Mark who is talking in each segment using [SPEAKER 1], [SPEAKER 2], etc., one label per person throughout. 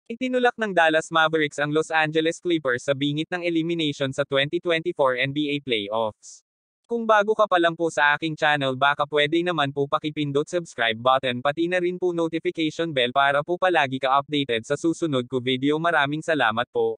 [SPEAKER 1] Itinulak ng Dallas Mavericks ang Los Angeles Clippers sa bingit ng elimination sa 2024 NBA Playoffs. Kung bago ka pa lang po sa aking channel, baka pwede naman po pakipindot subscribe button pati na rin po notification bell para po palagi ka updated sa susunod ko video. Maraming salamat po.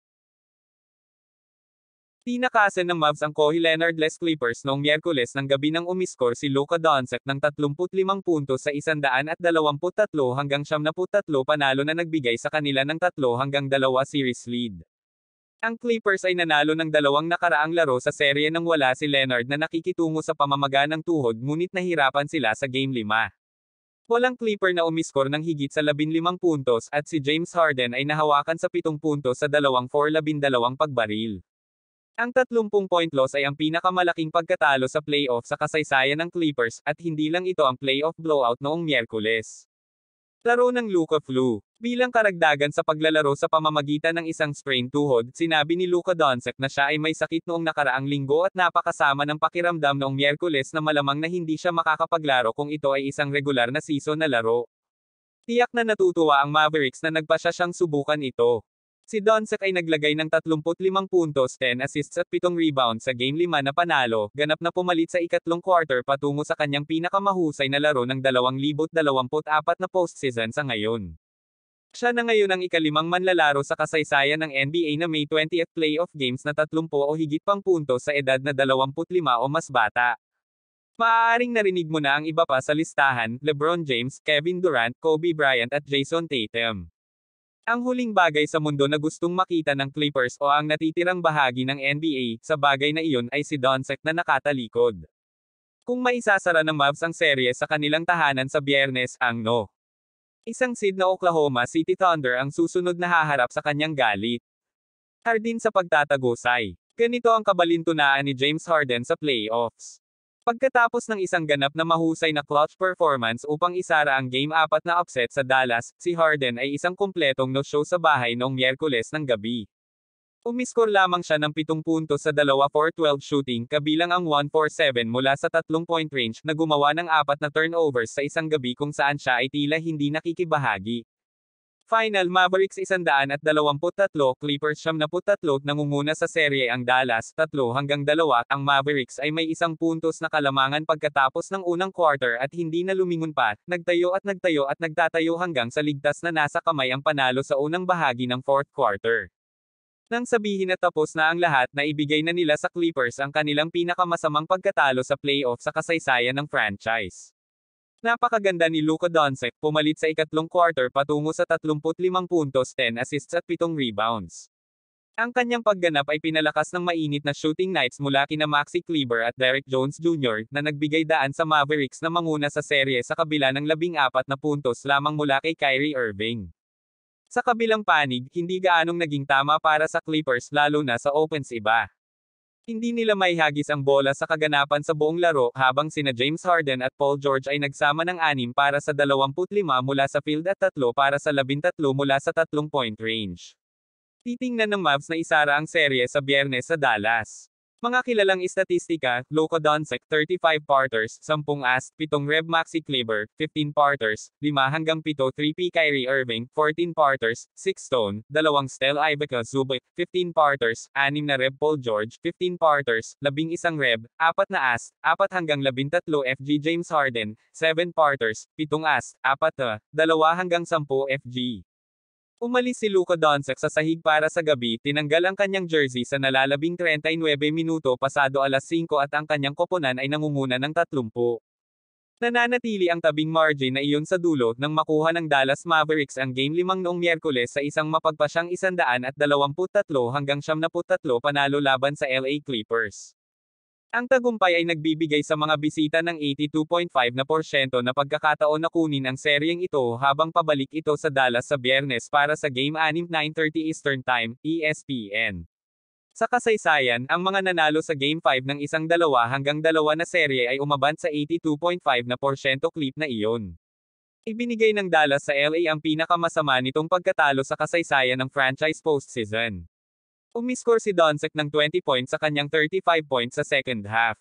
[SPEAKER 1] Tinakasan ng Mavs ang Kawhi Leonard-less Clippers noong Miyerkules ng gabi nang umiskor si Luka Doncic ng 35 puntos sa 123 hanggang 73 panalo na nagbigay sa kanila ng 3-2 series lead. Ang Clippers ay nanalo ng dalawang nakaraang laro sa serye nang wala si Leonard na nakikitungo sa pamamaga ng tuhod, ngunit nahirapan sila sa Game 5. Walang Clipper na umiskor ng higit sa 15 puntos at si James Harden ay nahawakan sa 7 puntos sa 2-for-12 pagbaril. Ang 30-point loss ay ang pinakamalaking pagkatalo sa playoff sa kasaysayan ng Clippers, at hindi lang ito ang playoff blowout noong Miyerkules. Laro ng Luka flu. Bilang karagdagan sa paglalaro sa pamamagitan ng isang sprained tuhod, sinabi ni Luka Doncic na siya ay may sakit noong nakaraang linggo at napakasama ng pakiramdam noong Miyerkules na malamang na hindi siya makakapaglaro kung ito ay isang regular na season na laro. Tiyak na natutuwa ang Mavericks na nagpasya siyang subukan ito. Si Doncic ay naglagay ng 35 puntos, 10 assists at 7 rebounds sa Game 5 na panalo, ganap na pumalit sa ikatlong quarter patungo sa kanyang pinakamahusay na laro ng 2024 na postseason sa ngayon. Siya na ngayon ang ikalimang manlalaro sa kasaysayan ng NBA na may 20th playoff games na 30 o higit pang puntos sa edad na 25 o mas bata. Maaaring narinig mo na ang iba pa sa listahan: LeBron James, Kevin Durant, Kobe Bryant at Jason Tatum. Ang huling bagay sa mundo na gustong makita ng Clippers o ang natitirang bahagi ng NBA sa bagay na iyon ay si Doncic na nakatalikod. Kung maisasara ng Mavs ang serye sa kanilang tahanan sa Biyernes, ang no. Isang seed na Oklahoma City Thunder ang susunod na haharap sa kanyang galit. Harden sa pagtatagusay. Ganito ang kabalintunaan ni James Harden sa playoffs. Pagkatapos ng isang ganap na mahusay na clutch performance upang isara ang Game 4 na upset sa Dallas, si Harden ay isang kumpletong no-show sa bahay noong Miyerkules ng gabi. Umiskor lamang siya ng 7 puntos sa 2-for-12 shooting, kabilang ang 1-for-7 mula sa 3-point range, na gumawa ng 4 na turnovers sa isang gabi kung saan siya ay tila hindi nakikibahagi. Final Mavericks 123, Clippers 73. Nangunguna sa serye ang Dallas 3-2. Ang Mavericks ay may 1 puntos na kalamangan pagkatapos ng unang quarter at hindi na lumingon pa, nagtayo at nagtatayo hanggang sa ligtas na nasa kamay ang panalo sa unang bahagi ng fourth quarter. Nang sabihin na tapos na ang lahat, naibigay na nila sa Clippers ang kanilang pinakamasamang pagkatalo sa playoff sa kasaysayan ng franchise. Napakaganda ni Luka Doncic, pumalit sa ikatlong quarter patungo sa 35 puntos, 10 assists at 7 rebounds. Ang kanyang pagganap ay pinalakas ng mainit na shooting nights mula kina Maxi Kleber at Derrick Jones Jr. na nagbigay daan sa Mavericks na manguna sa serye sa kabila ng 14 na puntos lamang mula kay Kyrie Irving. Sa kabilang panig, hindi gaanong naging tama para sa Clippers, lalo na sa offense iba. Hindi nila maihagis ang bola sa kaganapan sa buong laro, habang sina James Harden at Paul George ay nagsama ng 6 para sa 25 mula sa field at 3 para sa 13 mula sa 3-point range. Titingnan ng Mavs na isara ang serye sa Biyernes sa Dallas. Mga kilalang istatistika: Luka Doncic 35 parters, 10 ass, 7 reb Maxi Kleber, 15 parters, 5-7 3P Kyrie Irving, 14 parters, 6 stone, 2 steal Ivica Zubac, 15 parters, 6 na reb Paul George, 15 parters, 11 reb, 4 na ass, 4-13 FG James Harden, 7 parters, 7 ass, 4 2-10 FG. Umalis si Luka Doncic sa sahig para sa gabi, tinanggal ang kanyang jersey sa nalalabing 39 minuto pasado alas 5 at ang kanyang koponan ay nangunguna ng 30. Nananatili ang tabing margin na iyon sa dulo nang makuha ng Dallas Mavericks ang Game 5 noong Miyerkules sa isang mapagpasyang 123-73 panalo laban sa LA Clippers. Ang tagumpay ay nagbibigay sa mga bisita ng 82.5% na pagkakataon na kunin ang seryeng ito habang pabalik ito sa Dallas sa Biyernes para sa Game 6, 9:30 Eastern Time, ESPN. Sa kasaysayan, ang mga nanalo sa Game 5 ng 1-2 na serye ay umabot sa 82.5% clip na iyon. Ibinigay ng Dallas sa LA ang pinakamasama nitong pagkatalo sa kasaysayan ng franchise postseason. Umiskor si Doncic ng 20 points sa kanyang 35 points sa second half.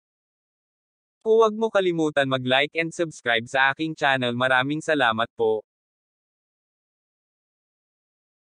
[SPEAKER 1] Huwag mo kalimutan mag-like and subscribe sa aking channel. Maraming salamat po.